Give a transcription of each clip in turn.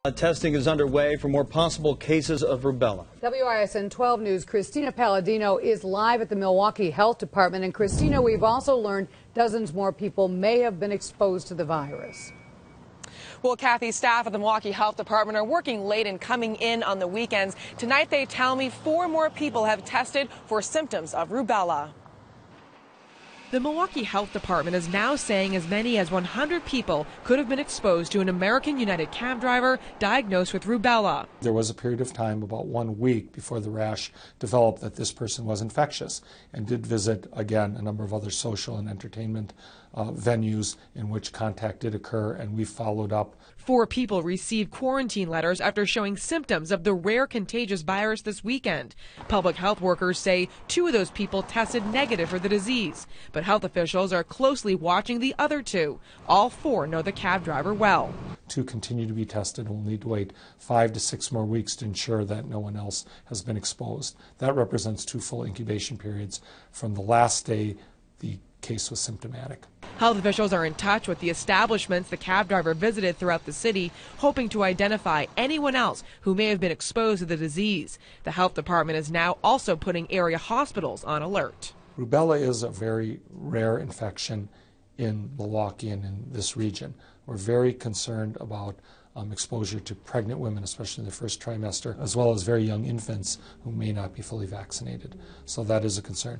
Testing is underway for more possible cases of rubella. WISN 12 News' Christina Palladino is live at the Milwaukee Health Department. And Christina, we've also learned dozens more people may have been exposed to the virus. Well, Kathy, staff at the Milwaukee Health Department are working late and coming in on the weekends. Tonight, they tell me 4 more people have tested for symptoms of rubella. The Milwaukee Health Department is now saying as many as 100 people could have been exposed to an American United cab driver diagnosed with rubella. There was a period of time, about 1 week before the rash developed, that this person was infectious and did visit, again, a number of other social and entertainment venues in which contact did occur, and we followed up. 4 people received quarantine letters after showing symptoms of the rare contagious virus this weekend. Public health workers say 2 of those people tested negative for the disease, but health officials are closely watching the other 2. All 4 know the cab driver well. 2 continue to be tested, and we'll need to wait 5 to 6 more weeks to ensure that no one else has been exposed. That represents 2 full incubation periods from the last day the case was symptomatic. Health officials are in touch with the establishments the cab driver visited throughout the city, hoping to identify anyone else who may have been exposed to the disease. The health department is now also putting area hospitals on alert. Rubella is a very rare infection in Milwaukee and in this region. We're very concerned about exposure to pregnant women, especially in the first trimester, as well as very young infants who may not be fully vaccinated. So that is a concern.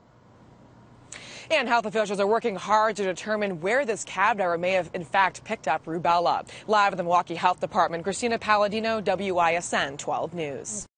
And health officials are working hard to determine where this cab driver may have in fact picked up rubella. Live at the Milwaukee Health Department, Christina Palladino, WISN 12 News.